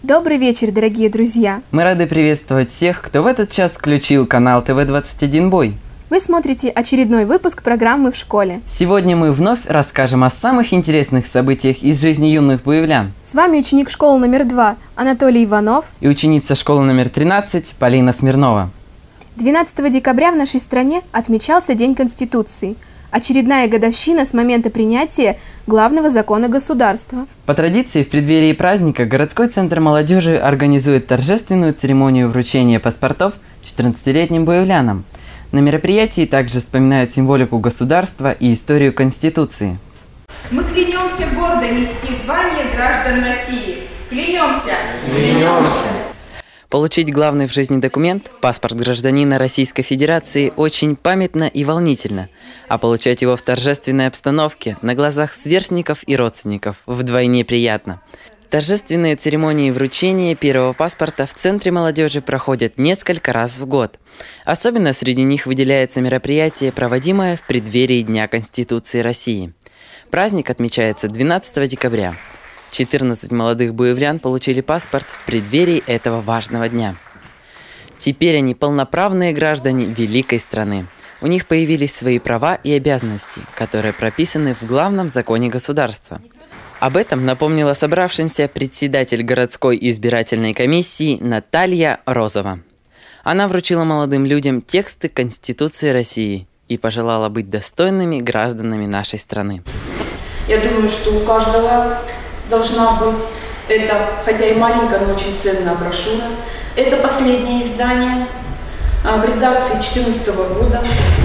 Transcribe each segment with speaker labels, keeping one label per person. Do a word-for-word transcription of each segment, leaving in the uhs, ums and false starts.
Speaker 1: Добрый вечер, дорогие друзья!
Speaker 2: Мы рады приветствовать всех, кто в этот час включил канал тэ вэ двадцать один Бой.
Speaker 1: Вы смотрите очередной выпуск программы «В школе».
Speaker 2: Сегодня мы вновь расскажем о самых интересных событиях из жизни юных буевлян.
Speaker 1: С вами ученик школы номер два Анатолий Иванов
Speaker 2: и ученица школы номер тринадцать Полина Смирнова.
Speaker 1: двенадцатого декабря в нашей стране отмечался День Конституции. Очередная годовщина с момента принятия главного закона государства.
Speaker 2: По традиции, в преддверии праздника городской центр молодежи организует торжественную церемонию вручения паспортов четырнадцатилетним буевлянам. На мероприятии также вспоминают символику государства и историю Конституции.
Speaker 3: Мы клянемся гордо нести звание граждан России. Клянемся!
Speaker 2: Клянемся! Получить главный в жизни документ, паспорт гражданина Российской Федерации, очень памятно и волнительно, а получать его в торжественной обстановке, на глазах сверстников и родственников, вдвойне приятно. Торжественные церемонии вручения первого паспорта в Центре молодежи проходят несколько раз в год. Особенно среди них выделяется мероприятие, проводимое в преддверии Дня Конституции России. Праздник отмечается двенадцатого декабря. четырнадцать молодых буевлян получили паспорт в преддверии этого важного дня. Теперь они полноправные граждане великой страны. У них появились свои права и обязанности, которые прописаны в главном законе государства. Об этом напомнила собравшимся председатель городской избирательной комиссии Наталья Розова. Она вручила молодым людям тексты Конституции России и пожелала быть достойными гражданами нашей страны.
Speaker 4: Я думаю, что у каждого должна быть это, хотя и маленькая, но очень ценная брошюра. Это последнее издание в редакции две тысячи четырнадцатого года.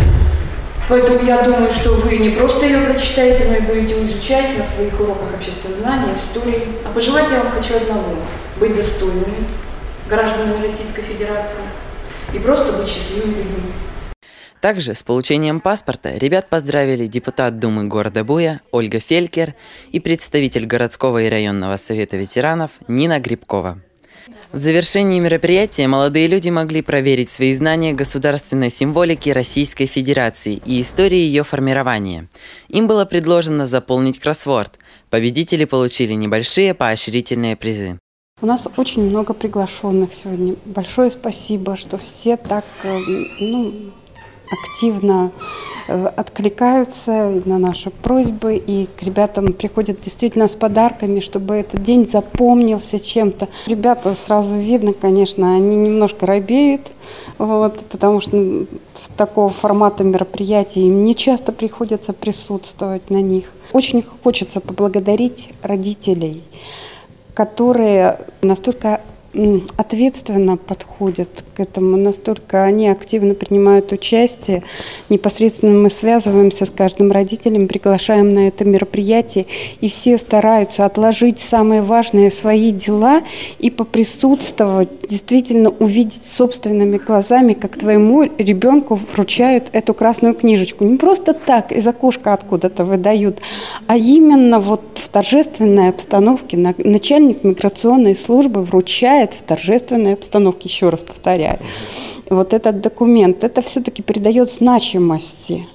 Speaker 4: Поэтому я думаю, что вы не просто ее прочитаете, но и будете изучать на своих уроках общественного знания, истории. А пожелать я вам хочу одного – быть достойными гражданами Российской Федерации и просто быть счастливыми людьми.
Speaker 2: Также с получением паспорта ребят поздравили депутат Думы города Буя Ольга Фелькер и представитель городского и районного совета ветеранов Нина Грибкова. В завершении мероприятия молодые люди могли проверить свои знания государственной символики Российской Федерации и истории ее формирования. Им было предложено заполнить кроссворд. Победители получили небольшие поощрительные призы.
Speaker 5: У нас очень много приглашенных сегодня. Большое спасибо, что все так ну, активно откликаются на наши просьбы, и к ребятам приходят действительно с подарками, чтобы этот день запомнился чем-то. Ребята сразу видно, конечно, они немножко робеют, вот, потому что в такого формата мероприятий им не часто приходится присутствовать на них. Очень хочется поблагодарить родителей, которые настолько ответственно подходят к этому, настолько они активно принимают участие. Непосредственно мы связываемся с каждым родителем, приглашаем на это мероприятие, и все стараются отложить самые важные свои дела и поприсутствовать, действительно увидеть собственными глазами, как твоему ребенку вручают эту красную книжечку. Не просто так из окошка откуда-то выдают, а именно вот в торжественной обстановке начальник миграционной службы вручает в торжественной обстановке, еще раз повторяю, вот этот документ, это все-таки придает значимости.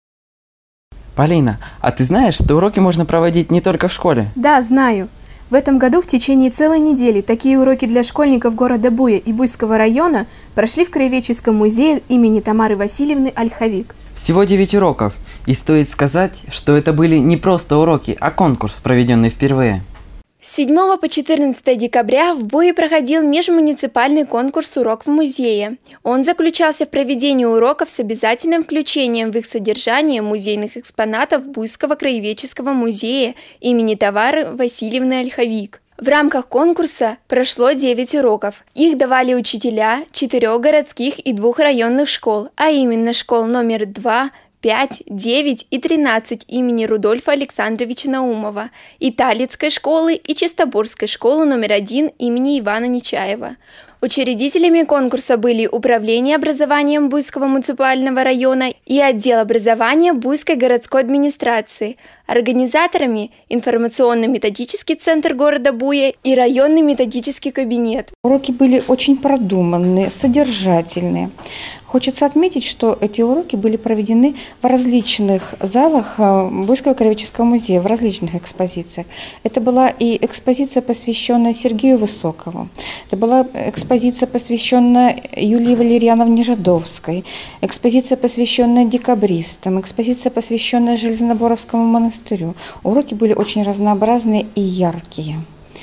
Speaker 2: Полина, а ты знаешь, что уроки можно проводить не только в школе?
Speaker 1: Да, знаю. В этом году в течение целой недели такие уроки для школьников города Буя и Буйского района прошли в Краеведческом музее имени Тамары Васильевны Ольховик.
Speaker 2: Всего девять уроков, и стоит сказать, что это были не просто уроки, а конкурс, проведенный впервые.
Speaker 6: С седьмого по четырнадцатое декабря в Буе проходил межмуниципальный конкурс «Урок в музее». Он заключался в проведении уроков с обязательным включением в их содержание музейных экспонатов Буйского краеведческого музея имени Тамары Васильевны Ольховик. В рамках конкурса прошло девять уроков. Их давали учителя четырех городских и двух районных школ, а именно школ номер два, пять, девять и тринадцать имени Рудольфа Александровича Наумова, и Талицкой школы и Чистобурской школы номер один имени Ивана Нечаева. Учредителями конкурса были Управление образованием Буйского муниципального района и отдел образования Буйской городской администрации, Организаторами – информационно-методический центр города Буя и районный методический кабинет.
Speaker 7: Уроки были очень продуманные, содержательные. Хочется отметить, что эти уроки были проведены в различных залах Буйского краеведческого музея, в различных экспозициях. Это была и экспозиция, посвященная Сергею Высокову, это была экспозиция, посвященная Юлии Валерьяновне Жадовской, экспозиция, посвященная декабристам, экспозиция, посвященная Железноборовскому монастырю. Уроки были очень разнообразные и яркие.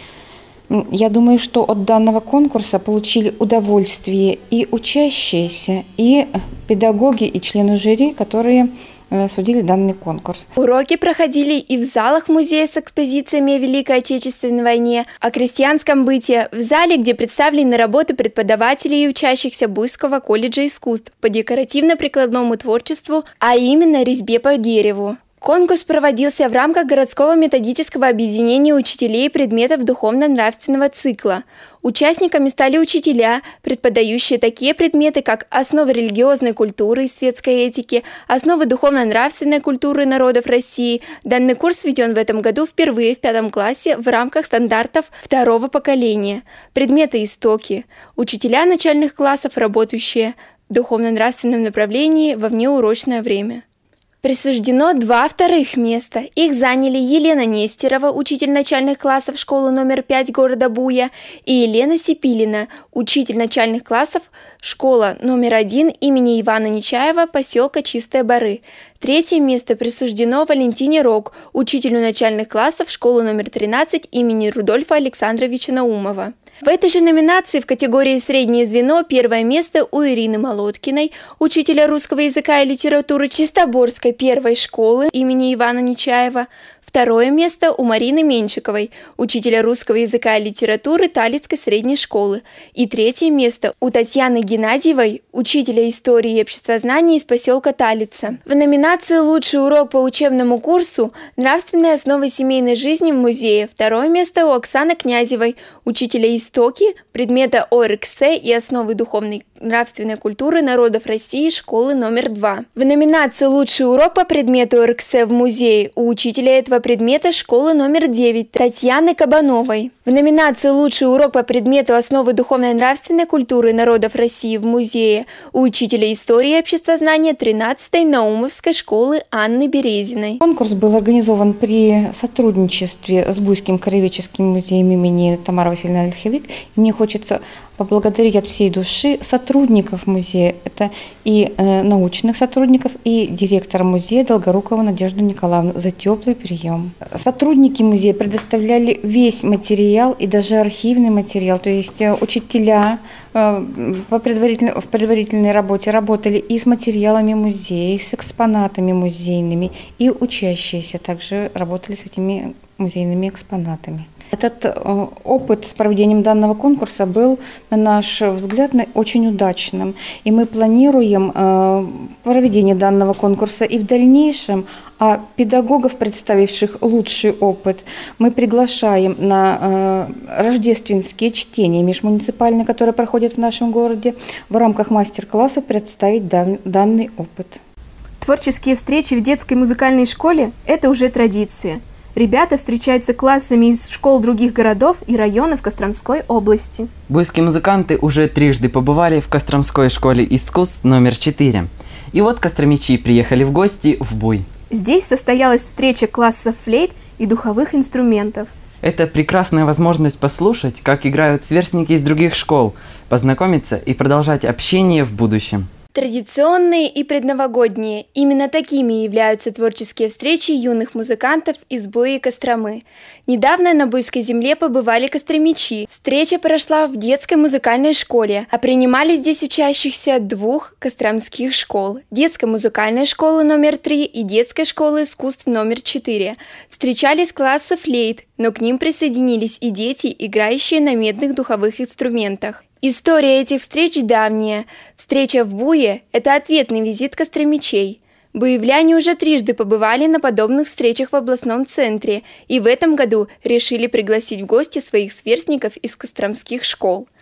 Speaker 7: Я думаю, что от данного конкурса получили удовольствие и учащиеся, и педагоги, и члены жюри, которые судили данный конкурс.
Speaker 6: Уроки проходили и в залах музея с экспозициями о Великой Отечественной войне, о крестьянском быте, в зале, где представлены работы преподавателей и учащихся Буйского колледжа искусств по декоративно-прикладному творчеству, а именно резьбе по дереву. Конкурс проводился в рамках городского методического объединения учителей предметов духовно-нравственного цикла. Участниками стали учителя, преподающие такие предметы, как основы религиозной культуры и светской этики, основы духовно-нравственной культуры народов России. Данный курс введен в этом году впервые в пятом классе в рамках стандартов второго поколения. Предметы истоки. Учителя начальных классов, работающие в духовно-нравственном направлении во внеурочное время. Присуждено два вторых места. Их заняли Елена Нестерова, учитель начальных классов школы номер пять города Буя, и Елена Сипилина, учитель начальных классов школа номер один имени Ивана Нечаева, поселка Чистые Бары. Третье место присуждено Валентине Рок, учителю начальных классов школы номер тринадцать имени Рудольфа Александровича Наумова. В этой же номинации в категории «Среднее звено» первое место у Ирины Молоткиной, учителя русского языка и литературы Чистоборской первой школы имени Ивана Нечаева. Второе место у Марины Меньшиковой, учителя русского языка и литературы Талицкой средней школы. И третье место у Татьяны Геннадьевой, учителя истории и обществознания из поселка Талица. В номинации «Лучший урок по учебному курсу. Нравственные основы семейной жизни в музее» второе место у Оксаны Князевой, учителя истоки, предмета ОРКС и основы духовной нравственной культуры народов России школы номер два. В номинации «Лучший урок по предмету ОРКС в музее» у учителя этого предмета школы номер девять Татьяны Кабановой. В номинации «Лучший урок по предмету основы духовной нравственной культуры народов России в музее» у учителя истории и обществознания тринадцатой Наумовской школы Анны Березиной.
Speaker 7: Конкурс был организован при сотрудничестве с Буйским краеведческим музеем имени Тамары Васильевны Ольховик. И мне хочется поблагодарить от всей души сотрудников музея, это и э, научных сотрудников, и директора музея Долгорукову Надежду Николаевну за теплый прием. Сотрудники музея предоставляли весь материал и даже архивный материал, то есть э, учителя э, по предварительной, в предварительной работе работали и с материалами музея, и с экспонатами музейными, и учащиеся также работали с этими музейными экспонатами. Этот э, опыт с проведением данного конкурса был, на наш взгляд, очень удачным. И мы планируем э, проведение данного конкурса и в дальнейшем. А педагогов, представивших лучший опыт, мы приглашаем на э, рождественские чтения межмуниципальные, которые проходят в нашем городе, в рамках мастер-класса представить дан, данный опыт.
Speaker 1: Творческие встречи в детской музыкальной школе – это уже традиция. Ребята встречаются классами из школ других городов и районов Костромской области.
Speaker 2: Буйские музыканты уже трижды побывали в Костромской школе искусств номер четыре. И вот костромичи приехали в гости в Буй.
Speaker 1: Здесь состоялась встреча классов флейт и духовых инструментов.
Speaker 2: Это прекрасная возможность послушать, как играют сверстники из других школ, познакомиться и продолжать общение в будущем.
Speaker 6: Традиционные и предновогодние – именно такими являются творческие встречи юных музыкантов из Буя и Костромы. Недавно на Буйской земле побывали костромичи. Встреча прошла в детской музыкальной школе, а принимали здесь учащихся двух костромских школ – детской музыкальной школы номер три и детской школы искусств номер четыре. Встречались классы флейт, но к ним присоединились и дети, играющие на медных духовых инструментах. История этих встреч давняя. Встреча в Буе – это ответный визит костромичей. Буевляне уже трижды побывали на подобных встречах в областном центре и в этом году решили пригласить в гости своих сверстников из костромских школ.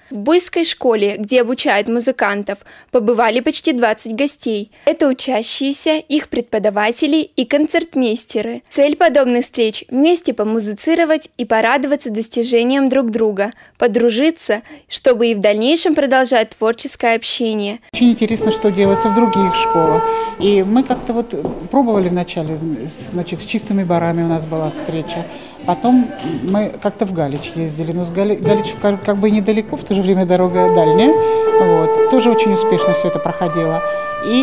Speaker 6: В Буйской школе, где обучают музыкантов, побывали почти двадцать гостей. Это учащиеся, их преподаватели и концертмейстеры. Цель подобных встреч – вместе помузицировать и порадоваться достижениям друг друга, подружиться, чтобы и в дальнейшем продолжать творческое общение.
Speaker 8: Очень интересно, что делается в других школах. И мы как-то вот пробовали вначале, значит, с Чистыми барами у нас была встреча. Потом мы как-то в Галич ездили, но с Гали... Галич как, как бы недалеко, в то же время дорога дальняя. Вот. Тоже очень успешно все это проходило. И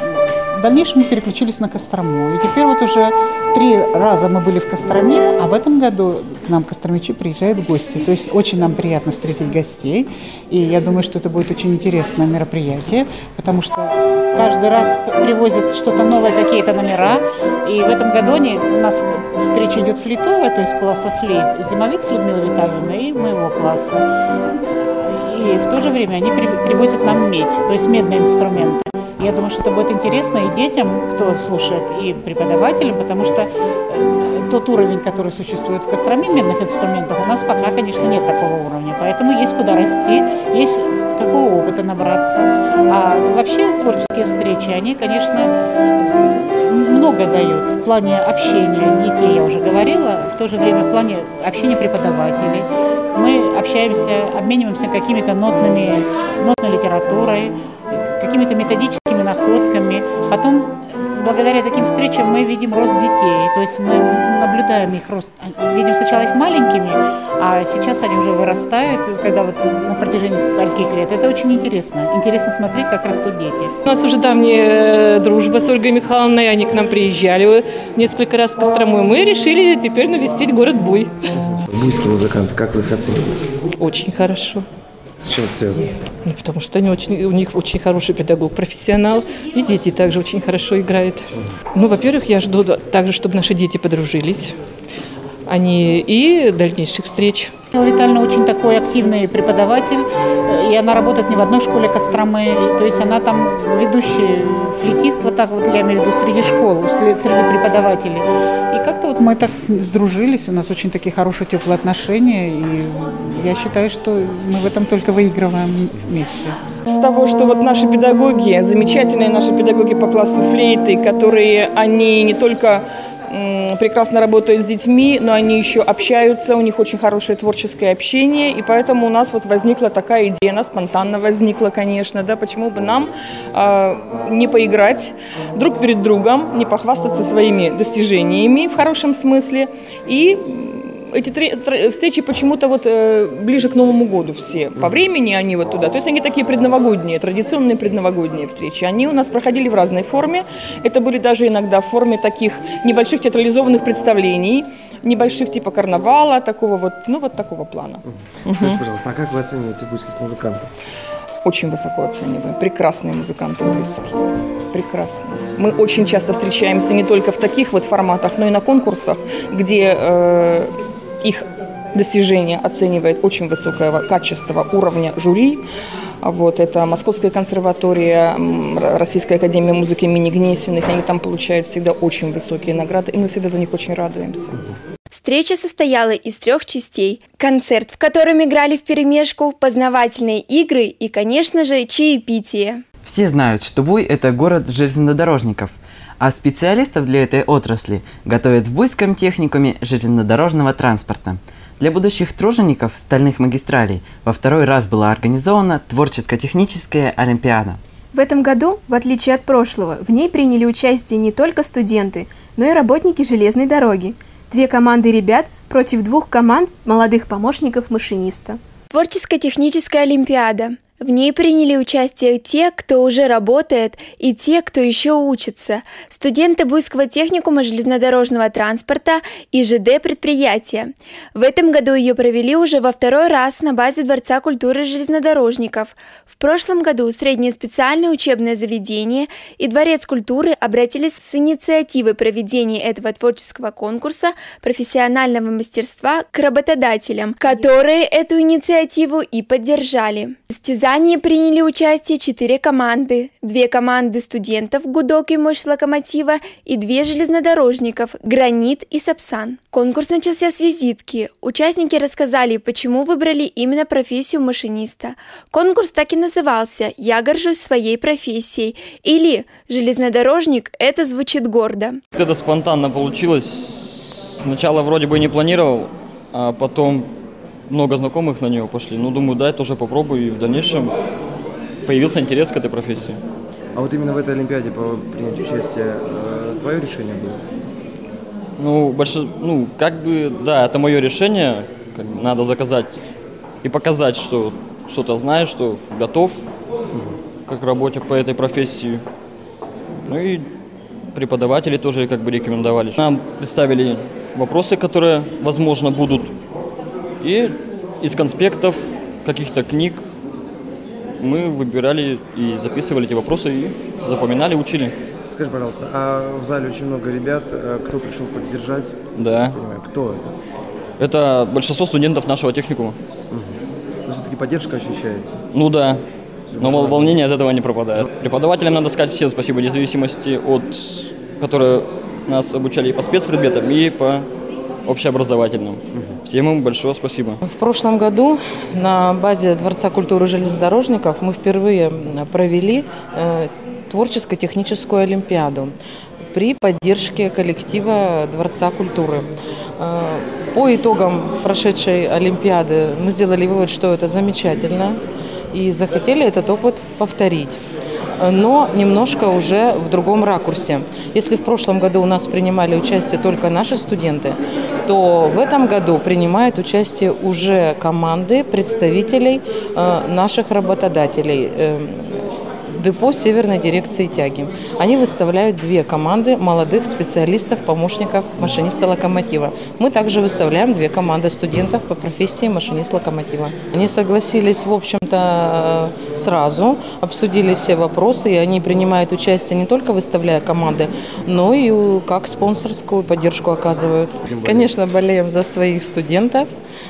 Speaker 8: в дальнейшем мы переключились на Кострому. И теперь вот уже три раза мы были в Костроме, а в этом году к нам костромичи приезжают в гости. То есть очень нам приятно встретить гостей. И я думаю, что это будет очень интересное мероприятие, потому что каждый раз привозят что-то новое, какие-то номера. И в этом году они, у нас встреча идет флейтовая, то есть класса флейт, Зимовец Людмила Витальевна и моего класса. И в то же время они привозят нам медь, то есть медные инструменты. Я думаю, что это будет интересно и детям, кто слушает, и преподавателям, потому что тот уровень, который существует в Костроме медных инструментов, у нас пока, конечно, нет такого уровня. Поэтому есть куда расти, есть какого опыта набраться. А вообще творческие встречи, они, конечно, много дают в плане общения детей, я уже говорила, в то же время в плане общения преподавателей. Мы общаемся, обмениваемся какими-то нотными, нотной литературой, какими-то методическими находками. Потом, благодаря таким встречам, мы видим рост детей. То есть мы наблюдаем их рост. Видим сначала их маленькими, а сейчас они уже вырастают, когда вот на протяжении стольких лет. Это очень интересно. Интересно смотреть, как растут дети.
Speaker 9: У нас уже давняя дружба с Ольгой Михайловной. Они к нам приезжали несколько раз в Кострому. Мы решили теперь навестить город Буй.
Speaker 10: Буйские музыканты, как вы их оцениваете?
Speaker 9: Очень хорошо.
Speaker 10: С чем это связано?
Speaker 9: Ну, потому что они очень, у них очень хороший педагог, профессионал, и дети также очень хорошо играют. Ну, во-первых, я жду также, чтобы наши дети подружились, они и дальнейших встреч.
Speaker 8: Витальевна очень такой активный преподаватель, и она работает не в одной школе Костромы, то есть она там ведущий флейтист, вот так вот я имею в виду, среди школ, среди преподавателей. И как-то вот мы так сдружились, у нас очень такие хорошие, теплые отношения, и я считаю, что мы в этом только выигрываем вместе.
Speaker 4: С того, что вот наши педагоги, замечательные наши педагоги по классу флейты, которые, они не только прекрасно работают с детьми, но они еще общаются, у них очень хорошее творческое общение, и поэтому у нас вот возникла такая идея, она спонтанно возникла, конечно, да, почему бы нам э, не поиграть друг перед другом, не похвастаться своими достижениями в хорошем смысле, и эти три, три, встречи почему-то вот э, ближе к Новому году все. По времени они вот туда. То есть они такие предновогодние, традиционные предновогодние встречи. Они у нас проходили в разной форме. Это были даже иногда в форме таких небольших театрализованных представлений, небольших типа карнавала, такого вот, ну вот такого плана.
Speaker 10: Скажите, угу. пожалуйста, а как вы оцениваете буйских музыкантов?
Speaker 4: Очень высоко оцениваем. Прекрасные музыканты буйские. Прекрасные. Мы очень часто встречаемся не только в таких вот форматах, но и на конкурсах, где э, их достижения оценивает очень высокое качество уровня жюри. Вот, это Московская консерватория, Российская академия музыки имени Гнесиных. Они там получают всегда очень высокие награды, и мы всегда за них очень радуемся.
Speaker 6: Встреча состояла из трех частей. Концерт, в котором играли вперемешку, познавательные игры и, конечно же, чаепитие.
Speaker 2: Все знают, что Буй – это город железнодорожников, а специалистов для этой отрасли готовят в Буйском техникуме железнодорожного транспорта. Для будущих тружеников стальных магистралей во второй раз была организована творческо-техническая олимпиада.
Speaker 1: В этом году, в отличие от прошлого, в ней приняли участие не только студенты, но и работники железной дороги. Две команды ребят против двух команд молодых помощников машиниста.
Speaker 6: Творческо-техническая олимпиада. В ней приняли участие те, кто уже работает, и те, кто еще учится. Студенты Буйского техникума железнодорожного транспорта и ЖД предприятия. В этом году ее провели уже во второй раз на базе Дворца культуры железнодорожников. В прошлом году среднее специальное учебное заведение и Дворец культуры обратились с инициативой проведения этого творческого конкурса профессионального мастерства к работодателям, которые эту инициативу и поддержали. состязании приняли участие четыре команды. Две команды студентов «Гудок» и «Мощь локомотива» и две железнодорожников «Гранит» и «Сапсан». Конкурс начался с визитки. Участники рассказали, почему выбрали именно профессию машиниста. Конкурс так и назывался «Я горжусь своей профессией» или «Железнодорожник – это звучит гордо».
Speaker 11: Это спонтанно получилось. Сначала вроде бы не планировал, а потом много знакомых на нее пошли. Ну, думаю, да, я тоже попробую, и в дальнейшем появился интерес к этой профессии.
Speaker 10: А вот именно в этой Олимпиаде по принять участие, э, твое решение было?
Speaker 11: Ну, больше, ну, как бы, да, это мое решение. Как бы надо заказать и показать, что что-то знаешь, что готов как к работе по этой профессии. Ну и преподаватели тоже как бы рекомендовали. Нам представили вопросы, которые, возможно, будут. И из конспектов каких-то книг мы выбирали и записывали эти вопросы, и запоминали, учили.
Speaker 10: Скажи, пожалуйста, а в зале очень много ребят, кто пришел поддержать?
Speaker 11: Да.
Speaker 10: Кто это?
Speaker 11: Это большинство студентов нашего техникума.
Speaker 10: Угу. Но все-таки поддержка ощущается?
Speaker 11: Ну да, но волнение от этого не пропадает. Преподавателям надо сказать всем спасибо, вне зависимости от, которые нас обучали и по спецпредметам, и по общеобразовательным. Всем им большое спасибо.
Speaker 12: В прошлом году на базе Дворца культуры железнодорожников мы впервые провели э, творческо-техническую олимпиаду при поддержке коллектива Дворца культуры. Э, по итогам прошедшей олимпиады мы сделали вывод, что это замечательно, и захотели этот опыт повторить, но немножко уже в другом ракурсе. Если в прошлом году у нас принимали участие только наши студенты, то в этом году принимают участие уже команды представителей э, наших работодателей, э, депо Северной дирекции тяги. Они выставляют две команды молодых специалистов, помощников машиниста локомотива. Мы также выставляем две команды студентов по профессии машинист локомотива. Они согласились, в общем-то, сразу, обсудили все вопросы, и они принимают участие не только выставляя команды, но и как спонсорскую поддержку оказывают. Конечно, болеем за своих студентов.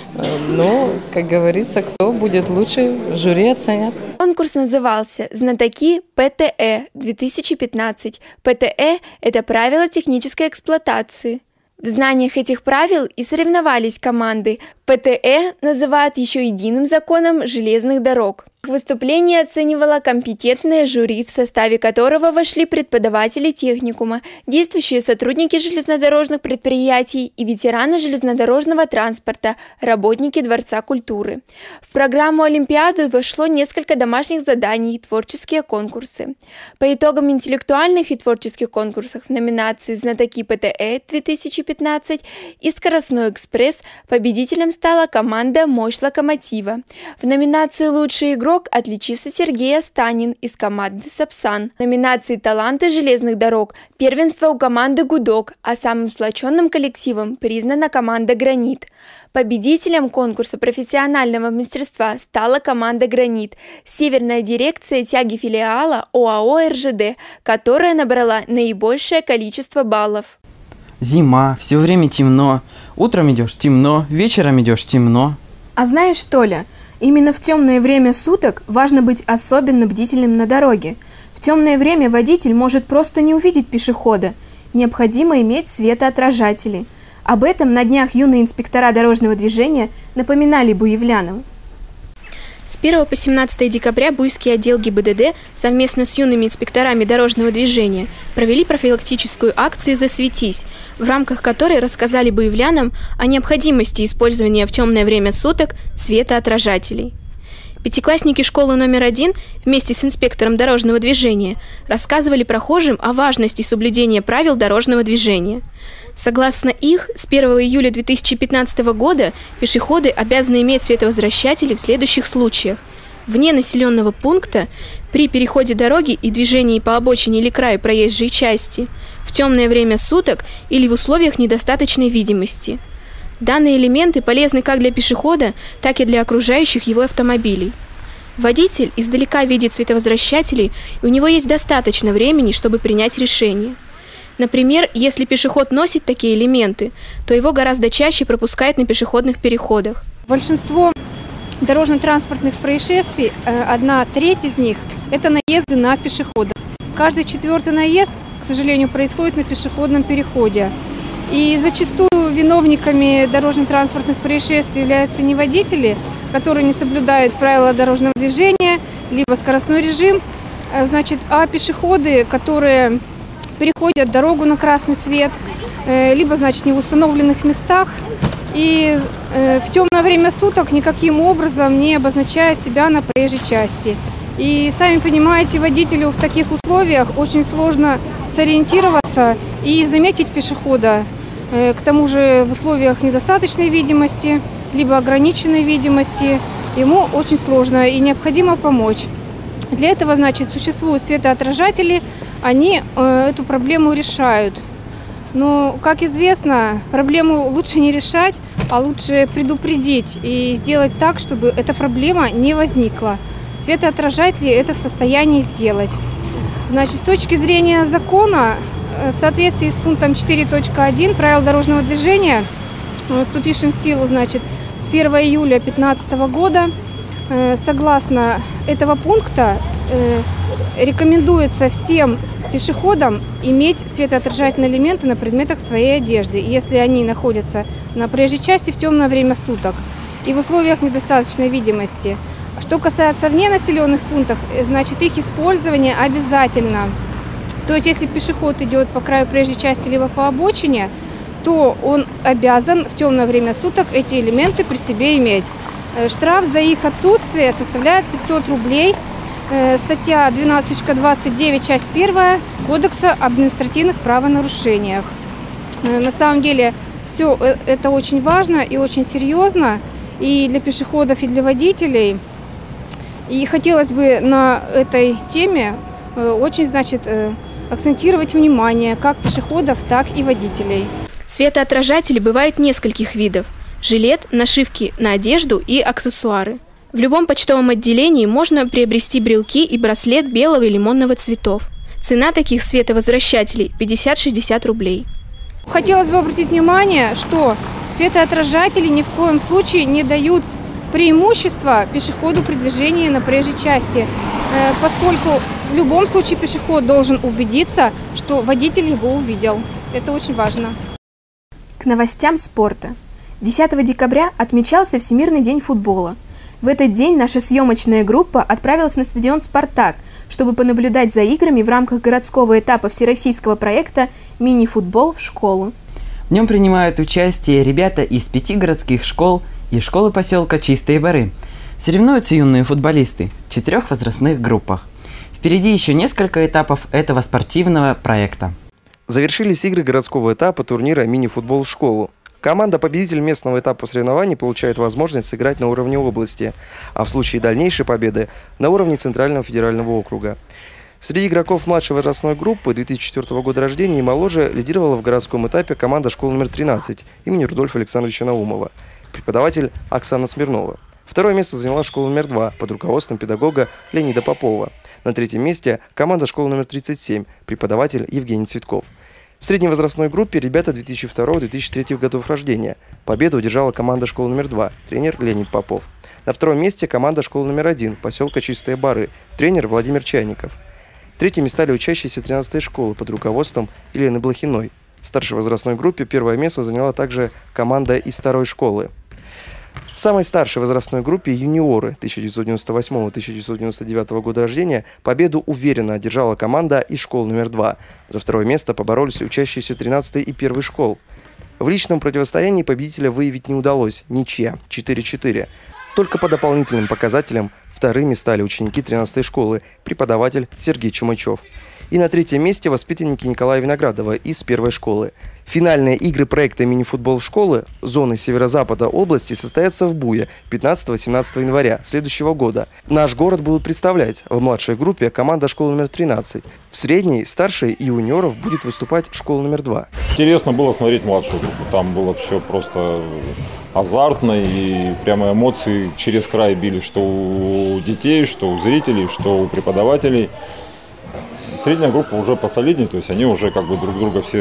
Speaker 12: Но, как говорится, кто будет лучше, жюри оценят.
Speaker 6: Конкурс назывался «Знатоки ПТЭ-две тысячи пятнадцать». ПТЭ – это правила технической эксплуатации. В знаниях этих правил и соревновались команды. ПТЭ называют еще единым законом железных дорог. Выступление оценивало компетентное жюри, в составе которого вошли преподаватели техникума, действующие сотрудники железнодорожных предприятий и ветераны железнодорожного транспорта, работники Дворца культуры. В программу Олимпиады вошло несколько домашних заданий и творческие конкурсы. По итогам интеллектуальных и творческих конкурсов в номинации «Знатоки ПТЭ-две тысячи пятнадцать» и «Скоростной экспресс» победителем стала команда «Мощь локомотива». В номинации «Лучший игрок» отличился Сергей Останин из команды «Сапсан». В номинации «Таланты железных дорог» первенство у команды «Гудок», а самым сплоченным коллективом признана команда «Гранит». Победителем конкурса профессионального мастерства стала команда «Гранит», Северная дирекция тяги филиала ОАО эр жэ дэ, которая набрала наибольшее количество баллов.
Speaker 2: Зима, все время темно. Утром идешь – темно, вечером идешь – темно.
Speaker 1: А знаешь что, Ля? Именно в темное время суток важно быть особенно бдительным на дороге. В темное время водитель может просто не увидеть пешехода. Необходимо иметь светоотражатели. Об этом на днях юные инспектора дорожного движения напоминали буевлянам. С первого по семнадцатое декабря Буйский отдел гэ бэ дэ дэ совместно с юными инспекторами дорожного движения провели профилактическую акцию «Засветись», в рамках которой рассказали буевлянам о необходимости использования в темное время суток светоотражателей. Пятиклассники школы номер один вместе с инспектором дорожного движения рассказывали прохожим о важности соблюдения правил дорожного движения. Согласно их, с первого июля две тысячи пятнадцатого года пешеходы обязаны иметь световозвращатели в следующих случаях. Вне населенного пункта, при переходе дороги и движении по обочине или краю проезжей части, в темное время суток или в условиях недостаточной видимости. Данные элементы полезны как для пешехода, так и для окружающих его автомобилей. Водитель издалека видит световозвращатели, и у него есть достаточно времени, чтобы принять решение. Например, если пешеход носит такие элементы, то его гораздо чаще пропускают на пешеходных переходах.
Speaker 13: Большинство дорожно-транспортных происшествий, одна треть из них – это наезды на пешеходов. Каждый четвертый наезд, к сожалению, происходит на пешеходном переходе. И зачастую виновниками дорожно-транспортных происшествий являются не водители, которые не соблюдают правила дорожного движения, либо скоростной режим, значит, а пешеходы, которые переходят дорогу на красный свет, либо, значит, не в установленных местах и в темное время суток никаким образом не обозначая себя на проезжей части. И сами понимаете, водителю в таких условиях очень сложно сориентироваться и заметить пешехода. К тому же в условиях недостаточной видимости, либо ограниченной видимости, ему очень сложно и необходимо помочь. Для этого, значит, существуют светоотражатели, они э, эту проблему решают. Но, как известно, проблему лучше не решать, а лучше предупредить и сделать так, чтобы эта проблема не возникла. Светоотражатели это в состоянии сделать. Значит, с точки зрения закона, в соответствии с пунктом четыре точка один правил дорожного движения, вступившим в силу, значит, с первого июля две тысячи пятнадцатого года, согласно этого пункта, рекомендуется всем пешеходам иметь светоотражательные элементы на предметах своей одежды, если они находятся на проезжей части в темное время суток и в условиях недостаточной видимости. Что касается вненаселенных пунктов, значит, их использование обязательно. То есть, если пешеход идет по краю проезжей части либо по обочине, то он обязан в темное время суток эти элементы при себе иметь. Штраф за их отсутствие составляет пятьсот рублей. Статья двенадцать точка двадцать девять, часть первая Кодекса об административных правонарушениях. На самом деле все это очень важно и очень серьезно и для пешеходов, и для водителей. И хотелось бы на этой теме очень, значит, акцентировать внимание как пешеходов, так и водителей.
Speaker 1: Светоотражатели бывают нескольких видов: жилет, нашивки на одежду и аксессуары. В любом почтовом отделении можно приобрести брелки и браслет белого и лимонного цветов. Цена таких световозвращателей пятьдесят-шестьдесят рублей.
Speaker 13: Хотелось бы обратить внимание, что светоотражатели ни в коем случае не дают преимущества пешеходу при движении на проезжей части, поскольку в любом случае пешеход должен убедиться, что водитель его увидел. Это очень важно.
Speaker 1: К новостям спорта. десятого декабря отмечался Всемирный день футбола. В этот день наша съемочная группа отправилась на стадион «Спартак», чтобы понаблюдать за играми в рамках городского этапа всероссийского проекта «Мини-футбол в школу».
Speaker 2: В нем принимают участие ребята из пяти городских школ и школы поселка Чистые Бары. Соревнуются юные футболисты в четырех возрастных группах. Впереди еще несколько этапов этого спортивного проекта.
Speaker 10: Завершились игры городского этапа турнира «Мини-футбол в школу». Команда-победитель местного этапа соревнований получает возможность сыграть на уровне области, а в случае дальнейшей победы – на уровне Центрального федерального округа. Среди игроков младшей возрастной группы две тысячи четвёртого года рождения и моложе лидировала в городском этапе команда школы номер тринадцать имени Рудольфа Александровича Наумова, преподаватель Оксана Смирнова. Второе место заняла школа номер два под руководством педагога Леонида Попова. На третьем месте команда школы номер тридцать семь, преподаватель Евгений Цветков. В средневозрастной группе ребята две тысячи второго — две тысячи третьего годов рождения. Победу одержала команда школы номер два, тренер Леонид Попов. На втором месте команда школы номер один, поселка Чистые Бары, тренер Владимир Чайников. Третьими стали учащиеся тринадцатой школы под руководством Елены Блохиной. В старшей возрастной группе первое место заняла также команда из второй школы. В самой старшей возрастной группе юниоры тысяча девятьсот девяносто восьмого — тысяча девятьсот девяносто девятого года рождения победу уверенно одержала команда из школы номер два. За второе место поборолись учащиеся тринадцатой и первой школ. В личном противостоянии победителя выявить не удалось, ничья, четыре-четыре. Только по дополнительным показателям вторыми стали ученики тринадцатой школы, преподаватель Сергей Чумачев. И на третьем месте воспитанники Николая Виноградова из первой школы. Финальные игры проекта «Мини-футбол в школы» зоны северо-запада области состоятся в Буе пятнадцатого-семнадцатого января следующего года. Наш город будут представлять в младшей группе команда школы номер тринадцать. В средней, старшей и юниоров будет выступать школа номер два.
Speaker 14: Интересно было смотреть младшую группу. Там было все просто азартно и прямо эмоции через край били, что у детей, что у зрителей, что у преподавателей. Средняя группа уже посолиднее, то есть они уже как бы друг друга все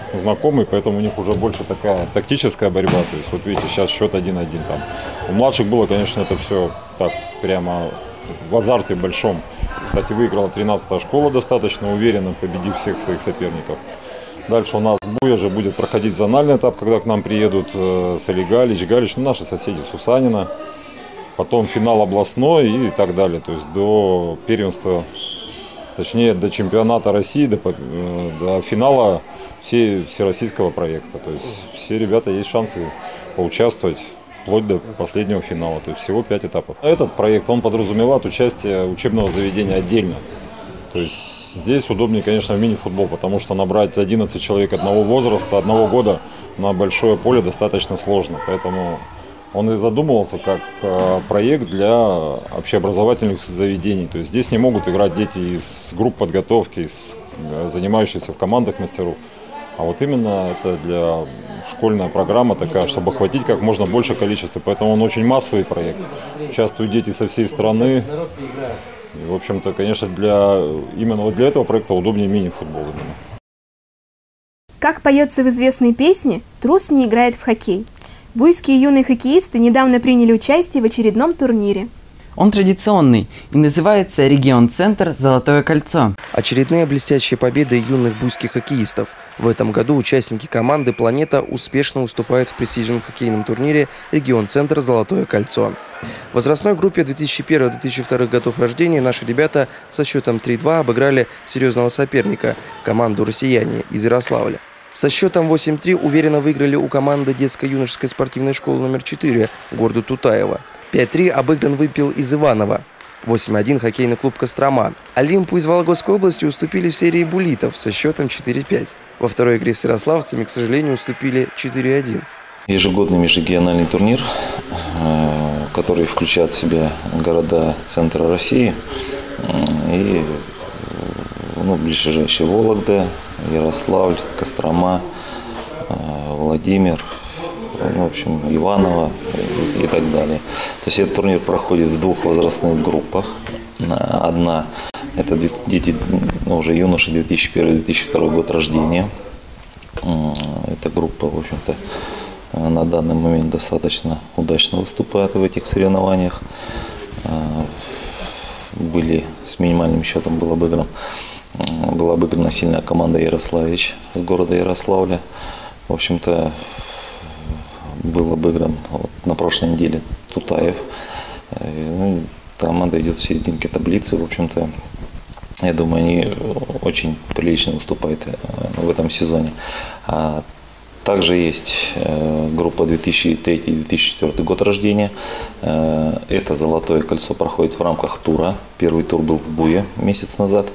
Speaker 14: знакомый, поэтому у них уже больше такая тактическая борьба. То есть вот видите, сейчас счет один-один там. У младших было, конечно, это все так прямо в азарте большом. Кстати, выиграла тринадцатая школа достаточно уверенно, победив всех своих соперников. Дальше у нас в Буе же будет проходить зональный этап, когда к нам приедут э, Сали Галич, Галич, ну, наши соседи Сусанина. Потом финал областной и так далее. То есть до первенства, точнее до чемпионата России, до, э, до финала всей, всероссийского проекта. То есть все ребята есть шансы поучаствовать вплоть до последнего финала. То есть всего пять этапов. Этот проект, он подразумевает участие учебного заведения отдельно. То есть здесь удобнее, конечно, в мини-футбол, потому что набрать одиннадцать человек одного возраста, одного года на большое поле достаточно сложно. Поэтому он и задумывался как проект для общеобразовательных заведений. То есть здесь не могут играть дети из групп подготовки, из занимающихся в командах мастеров. А вот именно это для школьная программа такая, чтобы охватить как можно больше количества. Поэтому он очень массовый проект. Участвуют дети со всей страны. И, в общем-то, конечно, для, именно вот для этого проекта удобнее мини-футбол. Именно.
Speaker 1: Как поется в известной песне, трус не играет в хоккей. Буйские юные хоккеисты недавно приняли участие в очередном турнире.
Speaker 2: Он традиционный и называется «Регион-центр Золотое кольцо».
Speaker 10: Очередные блестящие победы юных буйских хоккеистов. В этом году участники команды «Планета» успешно выступают в престижном хоккейном турнире «Регион-центр Золотое кольцо». В возрастной группе две тысячи первого — две тысячи второго годов рождения наши ребята со счетом три-два обыграли серьезного соперника – команду «Россияне» из Ярославля. Со счетом восемь-три уверенно выиграли у команды детско-юношеской спортивной школы номер четыре города Тутаева. пять-три обыгран выпил из Иванова. восемь-один хоккейный клуб «Кострома». Олимпу из Вологодской области уступили в серии буллитов со счетом четыре-пять. Во второй игре с ярославцами, к сожалению, уступили четыре-один.
Speaker 15: Ежегодный межрегиональный турнир, который включает в себя города центра России и ну, ближайшие Вологда, Ярославль, Кострома, Владимир, ну, в общем, Иваново и, и так далее. То есть этот турнир проходит в двух возрастных группах. Одна – это дети, ну, уже юноши две тысячи первый — две тысячи второй год рождения. Эта группа, в общем-то, на данный момент достаточно удачно выступает в этих соревнованиях. Были с минимальным счетом был обыгран, была обыграна сильная команда Ярославич с города Ярославля. В общем-то, был обыгран вот, на прошлой неделе Тутаев. Ну, команда идет в серединке таблицы. В общем-то, я думаю, они очень прилично выступают в этом сезоне. А также есть группа две тысячи третий — две тысячи четвёртый год рождения. Это «Золотое кольцо» проходит в рамках тура. Первый тур был в Буе месяц назад.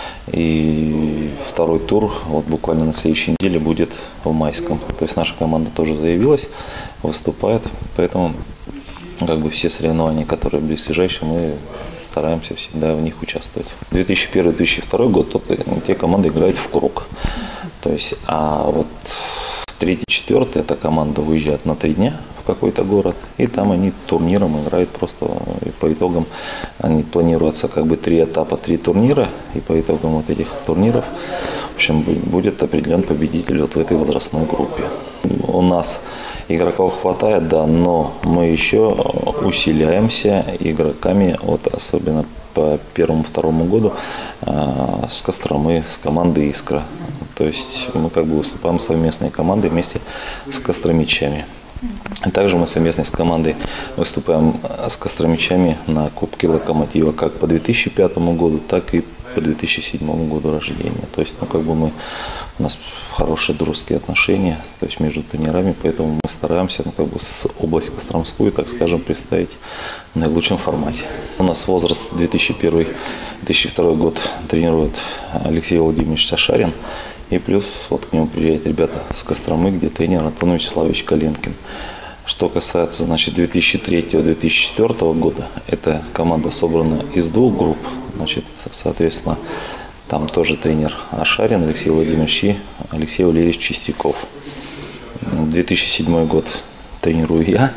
Speaker 15: И второй тур вот буквально на следующей неделе будет в Майском. То есть наша команда тоже заявилась, выступает. Поэтому как бы все соревнования, которые близлежащие, мы стараемся всегда в них участвовать. две тысячи первый — две тысячи второй год только те команды играют в круг. То есть, а вот третий — четвёртый эта команда выезжает на три дня в какой-то город, и там они турниром играют просто, и по итогам они планируются как бы три этапа, три турнира, и по итогам вот этих турниров, в общем, будет определен победитель вот в этой возрастной группе. У нас игроков хватает, да, но мы еще усиляемся игроками, вот особенно по первому-второму году э, с Костромы, с командой «Искра». То есть мы как бы выступаем совместной командой вместе с костромичами. Также мы совместно с командой выступаем с костромичами на Кубке Локомотива как по две тысячи пятому году, так и по две тысячи седьмому году рождения. То есть, ну, как бы мы, у нас хорошие дружеские отношения, то есть между тренерами, поэтому мы стараемся, ну, как бы с область Костромскую, так скажем, представить в наилучшем формате. У нас возраст две тысячи первый — две тысячи второй год тренирует Алексей Владимирович Сашарин. И плюс вот к нему приезжают ребята с Костромы, где тренер Антон Вячеславович Коленкин. Что касается, значит, две тысячи третьего — две тысячи четвёртого года, эта команда собрана из двух групп. Значит, соответственно, там тоже тренер Ашарин Алексей Владимирович и Алексей Валерьевич Чистяков. две тысячи седьмой год тренирую я.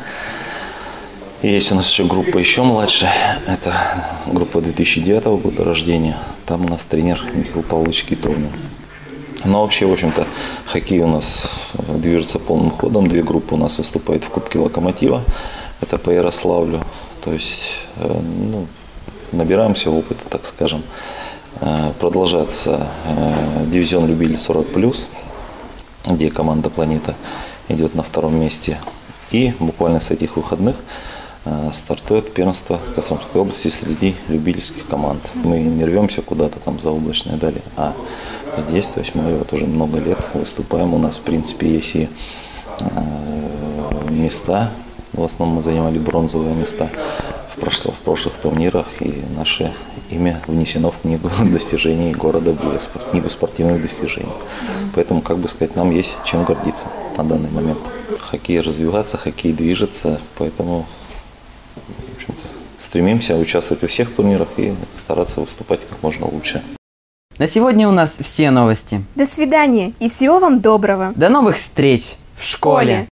Speaker 15: И есть у нас еще группа еще младше, это группа две тысячи девятого года рождения. Там у нас тренер Михаил Павлович Китовнин. Но вообще, в общем-то, Хоккей у нас движется полным ходом. Две группы у нас выступают в Кубке Локомотива. Это по Ярославлю. То есть ну, набираемся опыта, так скажем. Продолжается дивизион любителей сорок плюс, где команда «Планета» идет на втором месте. И буквально с этих выходных стартует первенство Костромской области среди любительских команд. Мы не рвемся куда-то там за облачные дали, а здесь, то есть мы вот уже много лет выступаем. У нас, в принципе, есть и места. В основном мы занимали бронзовые места в прошлых, в прошлых турнирах, и наше имя внесено в книгу достижений города Буя, в книгу спортивных достижений. Поэтому, как бы сказать, нам есть чем гордиться на данный момент. Хоккей развивается, хоккей движется, поэтому в общем-то, стремимся участвовать во всех турнирах и стараться выступать как можно лучше.
Speaker 2: На сегодня у нас все новости.
Speaker 1: До свидания и всего вам доброго.
Speaker 2: До новых встреч в школе.